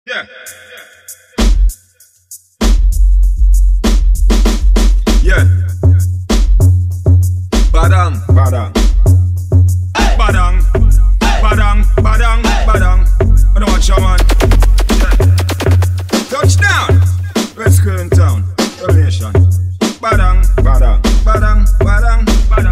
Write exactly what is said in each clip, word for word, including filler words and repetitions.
Yeah. Yeah. Badang, badang. Hey. Badang, hey. Badang, badang, hey. Badang. I don't watch your man. Yeah. Touchdown. Red Square in town. Revelation. Badang, badang, badang, badang,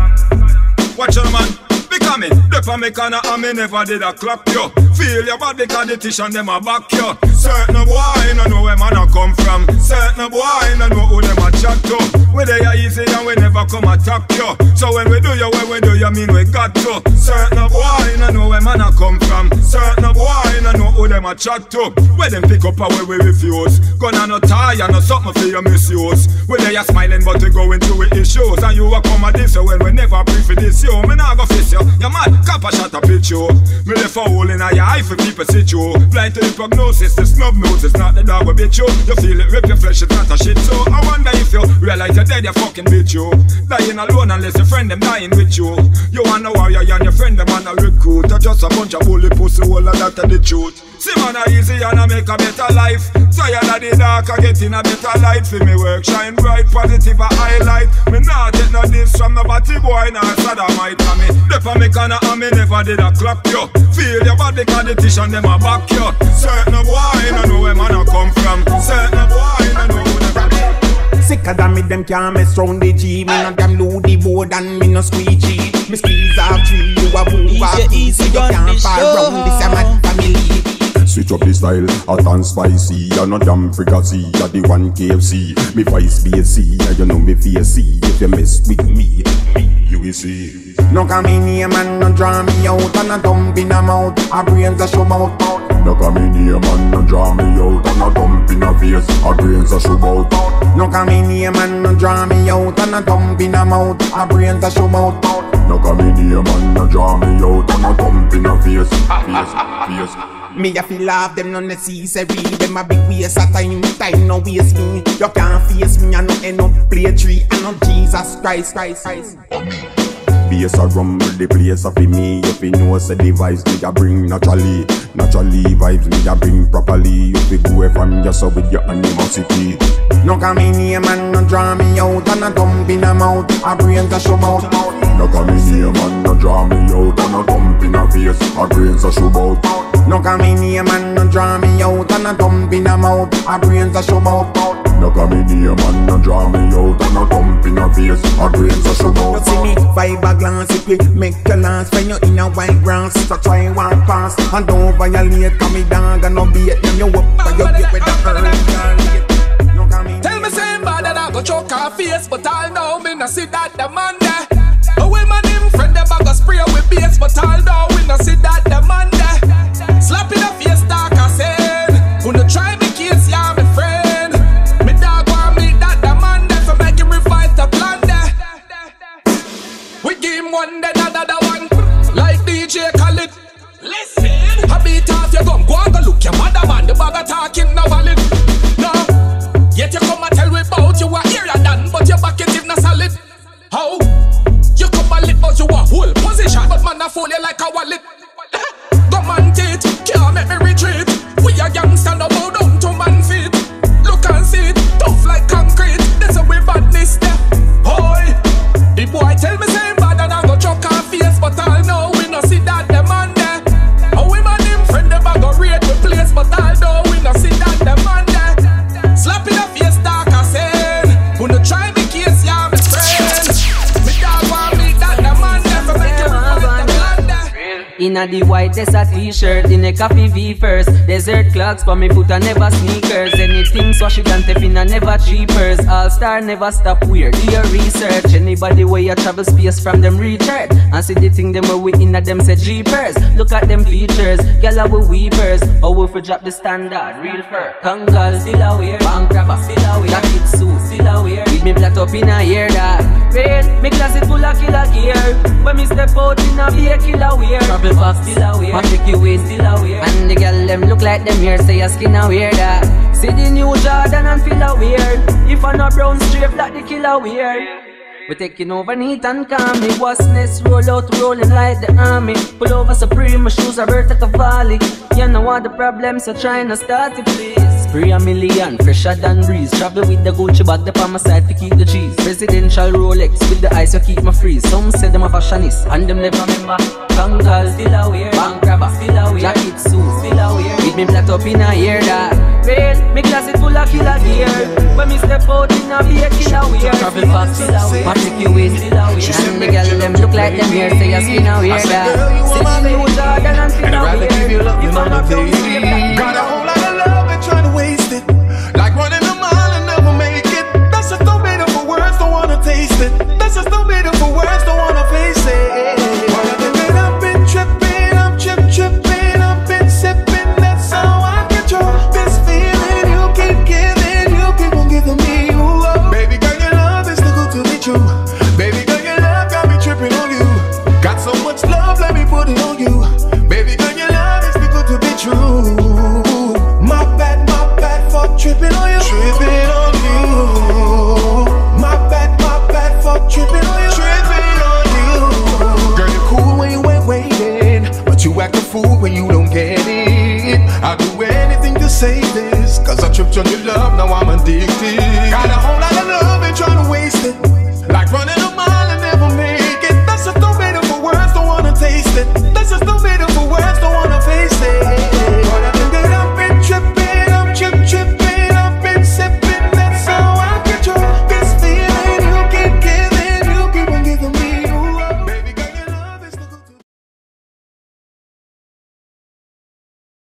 badang. Watch your man. Becoming the Pamekana and me never did a clock you. Feel your body because the tish and them a back you. Certain boy no know where man a come from. Certain boy no know who them a chat to. We they are easy and we never come attack you. So when we do you, when we do you mean we got to. Certain boy no know where man a come from. Certain boy no know who them a chat to. Where them pick up and where we refuse. Gonna no tie and no something for your misuse. We they are smiling but we going through with issues. And you a come at this so when we never pray for this you. Me nah go face you. You mad, cop a shot a pitch you. Me left a hole in your eye for people sit you. Blind to the prognosis, the snub nose, it's not the dog will bit you. You feel it, rip your flesh, it's not a shit. So I wonder if you realize you're dead, you fucking bitch you. Dying alone unless your friend them dying with you. You wanna warrior and your friend them on a recruit. Or just a bunch of bully pussy, all of that are the truth. See man a easy and I make a better life. Tired of the dark, I get in a better light. For me work, shine bright, positive a highlight. Me not take no diss from the batty boy, nah sodomite. And me dep a me corner and me never did a clock you. Feel your body cause the tish and them a back you. Certain boy, no know where man a come from. Certain boy, no know who them from. Sicker than me, them can't mess round the G. Me no damn load the board and me no squeegee. Me squeeze off tree, you a move off two. So you can't fall round this a mad family. Switch up the style, hot and spicy. You're not damn fricassee, you're the one K F C. Me vice B S C, and you know me V S C. If you mess with me, me you will see. No come in here man, no draw me out. And a dump in a mouth, a brains a show mouth. No come in here man, no draw me out. And a dump in a face, a brains a show mouth. No come in here man, no draw me out. And a dump in a mouth, a brains a show mouth. No come in here man, no draw me out. And a dump in a face, face, face. Me a feel love them no necessary. Them a big waste of time, time no waste me. You can't face me, I no end up play tree. I know Jesus Christ, Christ, Christ. Bass a rumble, the place a fi me. If you know say the vibes me a bring naturally. Naturally vibes me a bring properly. If you go away from yourself with your animosity. No come in here man, no draw me out. And a dump in a mouth, a brains a show mouth. No come in here man, no draw me out. And a dump in a face, a brains a show mouth. No come in here man, no draw me out. And a dump in a mouth, a brains a show mouth. No come in here man, no draw me out. And a dump in a face, a brains a show mouth. You see me vibe a glance, if we make a lance. When you in a white grass, so try one pass. And don't violate, come me down, and no beat them you up. And you get with the early. No come in. Tell me same bad that I go choke her face, but I'll know me no see that the man there. A woman him friend them a go spray with bass, but I'll know we no see that the man there. Slap in the face, dark I said. Who no try me case, yeah, my friend. Me dog want me that the man there, so make him revive the plan there. We give him one, then another one. Like D J Khaled. Listen, I beat off your gum, go and go look your mother man. The bag of talking no valid. No, yet you come and tell me about you are here done, but your bucket is not solid. How? You come and lit, but you a whole position, but man I fool you like a wallet. Go man tit, can't make me retreat. We a gangsta no bow down to man feet. Look and see it, tough like concrete. That's a we badness there. Hoy, the boy tell me same bad and I go choke her face, but I know we no see that the man there. A woman him friend them a go raid the place, but I know we no see that the man there. Slap in the face, dark I said. Who no try me case, yeah, my friend. Me dog want me that the man there, so make you revive the man there. Inna the white desert t-shirt, in a coffee V first. Desert clogs for me foot and never sneakers. Anything so she can tap in and never cheapers. All star never stop weird. Do your research. Anybody where you travel space from them research and see the thing them where we inna them say jeepers. Look at them features, gyal we weepers. Or if we drop the standard, real fur. Kangal still aware, bank robber still aware, jacket suit still aware. With me flat up in a year that real, me class it full of killer gear. When me step out in a be a killer wear. Travel back still aware, and take your way still aware. And the gyal them look like them here, say your skin aware that. See the new Jordan and feel aware. If I no brown straight like the killer wear. We taking over neat and calm. Me wasness roll out, rolling like the army. Pull over Supreme, my shoes are Berta Cavalli. You know what the problem, so try not start it, please. Spray a million, fresher than breeze. Travel with the Gucci bag, the on my side to keep the cheese. Presidential Rolex with the ice, you keep my freeze. Some say them a fashionist, and them never remember. Kangal, still a wear. Bank grabber, still a wear. Jacket suit, still a wear. With me flat up in a year that. Real, me closet full of killer gear. When me step out in a be a killer wear. Travel fast, still a wear. Matic you in, still a wear. And the girl them look like them here, say a skin a wear that. Say you Jordan and still a wear. You man a close, got a whole lot of love and trying to waste it. Like running a mile and never make it. That's just no bitter for words, don't wanna taste it. That's just no bitter for words, don't wanna face it. While I've been, I've been tripping, I'm trip tripping, I've been sipping. That's how I control this feeling. You keep giving, you keep on giving me. Ooh, oh. Baby girl, your love is too good to be true. Baby girl, your love got me tripping on you. Got so much love, let me put it on you. Baby girl, your love is too good to be true. My bad, my bad for tripping on you. Tripping on you. My bad, my bad for tripping on you. Tripping on you. Girl, you're cool when you ain't waiting, but you act a fool when you